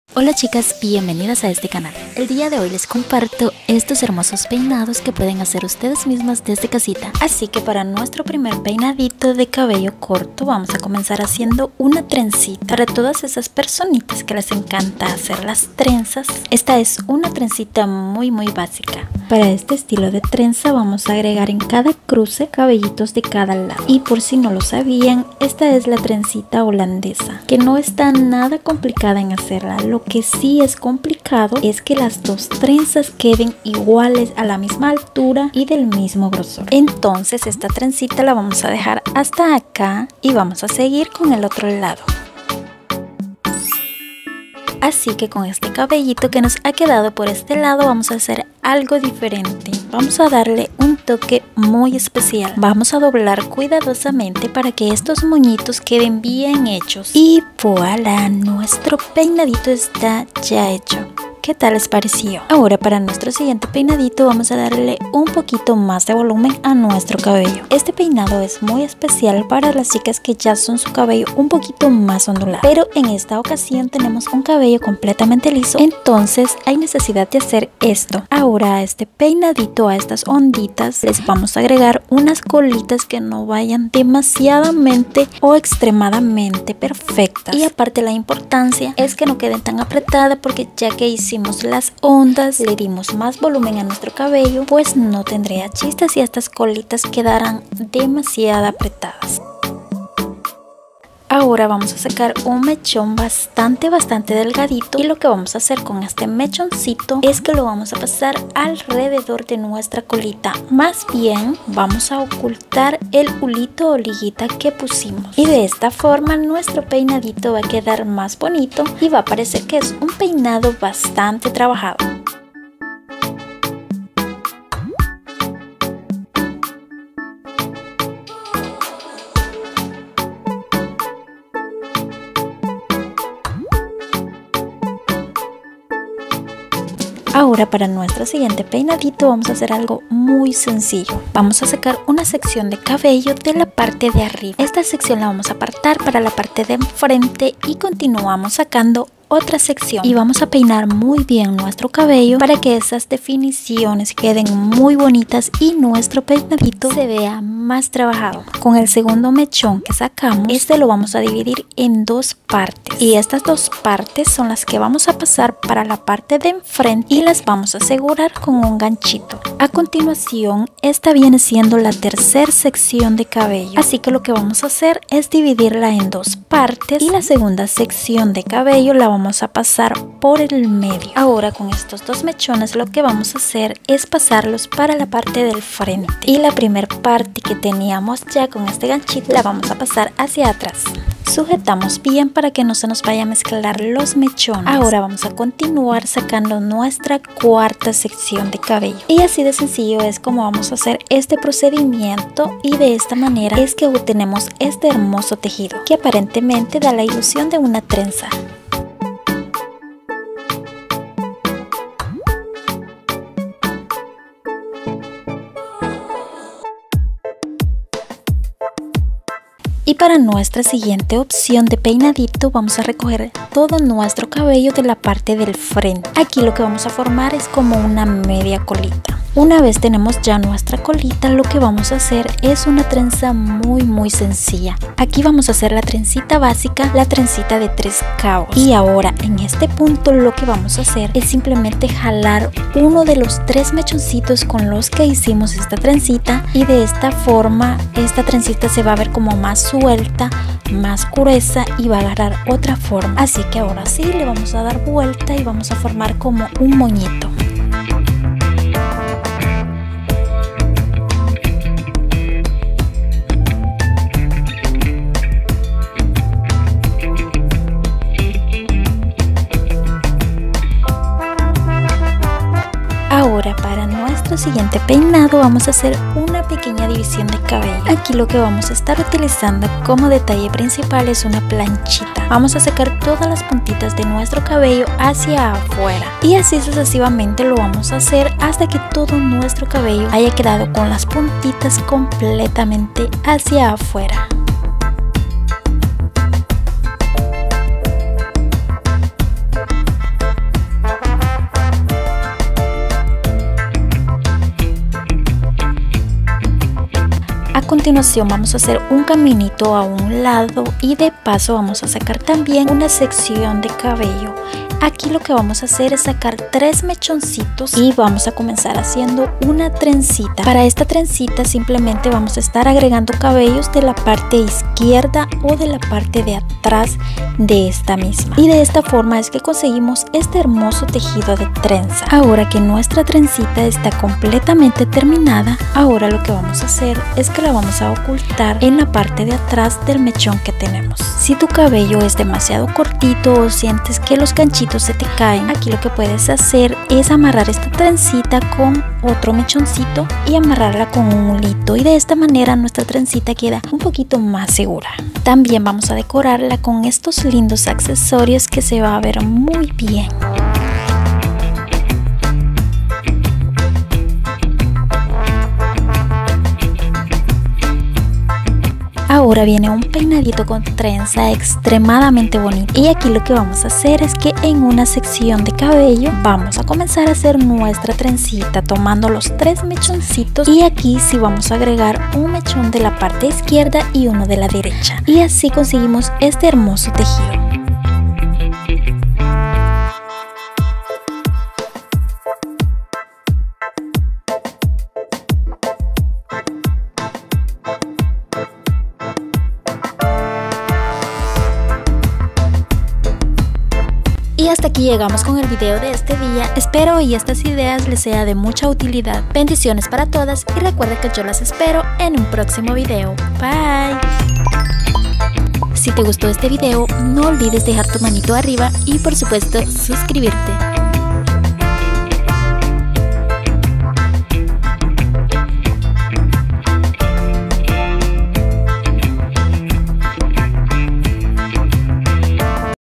Hola chicas, bienvenidas a este canal. El día de hoy les comparto estos hermosos peinados que pueden hacer ustedes mismas desde casita. Así que para nuestro primer peinadito de cabello corto vamos a comenzar haciendo una trencita. Para todas esas personitas que les encanta hacer las trenzas, esta es una trencita muy básica. Para este estilo de trenza vamos a agregar en cada cruce cabellitos de cada lado. Y por si no lo sabían, esta es la trencita holandesa, que no está nada complicada en hacerla. Lo que sí es complicado es que las dos trenzas queden iguales, a la misma altura y del mismo grosor. Entonces esta trencita la vamos a dejar hasta acá y vamos a seguir con el otro lado. Así que con este cabellito que nos ha quedado por este lado vamos a hacer algo diferente. Vamos a darle un toque muy especial. Vamos a doblar cuidadosamente para que estos moñitos queden bien hechos. Y voilà, nuestro peinadito está ya hecho. ¿Qué tal les pareció? Ahora para nuestro siguiente peinadito vamos a darle un poquito más de volumen a nuestro cabello. Este peinado es muy especial para las chicas que ya son su cabello un poquito más ondulado. Pero en esta ocasión tenemos un cabello completamente liso, entonces hay necesidad de hacer esto. Ahora a este peinadito, a estas onditas, les vamos a agregar unas colitas que no vayan demasiadamente o extremadamente perfectas. Y aparte la importancia es que no queden tan apretadas, porque ya que hicimos las ondas, le dimos más volumen a nuestro cabello, pues no tendría chiste si estas colitas quedaran demasiado apretadas. Ahora vamos a sacar un mechón bastante delgadito, y lo que vamos a hacer con este mechoncito es que lo vamos a pasar alrededor de nuestra colita. Más bien vamos a ocultar el hulito o liguita que pusimos, y de esta forma nuestro peinadito va a quedar más bonito y va a parecer que es un peinado bastante trabajado. Ahora para nuestro siguiente peinadito vamos a hacer algo muy sencillo. Vamos a sacar una sección de cabello de la parte de arriba. Esta sección la vamos a apartar para la parte de enfrente y continuamos sacando otra sección, y vamos a peinar muy bien nuestro cabello para que esas definiciones queden muy bonitas y nuestro peinadito se vea más trabajado. Con el segundo mechón que sacamos, este lo vamos a dividir en dos partes, y estas dos partes son las que vamos a pasar para la parte de enfrente y las vamos a asegurar con un ganchito. A continuación, esta viene siendo la tercera sección de cabello, así que lo que vamos a hacer es dividirla en dos partes, y la segunda sección de cabello la vamos a pasar por el medio. Ahora con estos dos mechones lo que vamos a hacer es pasarlos para la parte del frente, y la primera parte que teníamos ya con este ganchito la vamos a pasar hacia atrás. Sujetamos bien para que no se nos vaya a mezclar los mechones. Ahora vamos a continuar sacando nuestra cuarta sección de cabello, y así de sencillo es como vamos a hacer este procedimiento, y de esta manera es que obtenemos este hermoso tejido que aparentemente da la ilusión de una trenza. Y para nuestra siguiente opción de peinadito vamos a recoger todo nuestro cabello de la parte del frente. Aquí lo que vamos a formar es como una media colita. Una vez tenemos ya nuestra colita, lo que vamos a hacer es una trenza muy sencilla. Aquí vamos a hacer la trencita básica, la trencita de 3 cabos. Y ahora en este punto lo que vamos a hacer es simplemente jalar uno de los 3 mechoncitos con los que hicimos esta trencita, y de esta forma esta trencita se va a ver como más suelta, más gruesa, y va a agarrar otra forma. Así que ahora sí le vamos a dar vuelta y vamos a formar como un moñito. Ahora para nuestro siguiente peinado vamos a hacer una pequeña división de cabello. Aquí lo que vamos a estar utilizando como detalle principal es una planchita. Vamos a sacar todas las puntitas de nuestro cabello hacia afuera, y así sucesivamente lo vamos a hacer hasta que todo nuestro cabello haya quedado con las puntitas completamente hacia afuera. continuación vamos a hacer un caminito a un lado y de paso vamos a sacar también una sección de cabello. Aquí lo que vamos a hacer es sacar 3 mechoncitos y vamos a comenzar haciendo una trencita. Para esta trencita simplemente vamos a estar agregando cabellos de la parte izquierda o de la parte de atrás de esta misma. Y de esta forma es que conseguimos este hermoso tejido de trenza. Ahora que nuestra trencita está completamente terminada, ahora lo que vamos a hacer es que la vamos a ocultar en la parte de atrás del mechón que tenemos. Si tu cabello es demasiado cortito o sientes que los ganchitos se te caen, aquí lo que puedes hacer es amarrar esta trencita con otro mechoncito y amarrarla con un hilito, y de esta manera nuestra trencita queda un poquito más segura. También vamos a decorarla con estos lindos accesorios que se va a ver muy bien. Ahora viene un peinadito con trenza extremadamente bonito, y aquí lo que vamos a hacer es que en una sección de cabello vamos a comenzar a hacer nuestra trencita tomando los 3 mechoncitos, y aquí sí vamos a agregar un mechón de la parte izquierda y uno de la derecha, y así conseguimos este hermoso tejido. Y hasta aquí llegamos con el video de este día. Espero y estas ideas les sea de mucha utilidad. Bendiciones para todas y recuerda que yo las espero en un próximo video. Bye. Si te gustó este video, no olvides dejar tu manito arriba y por supuesto suscribirte.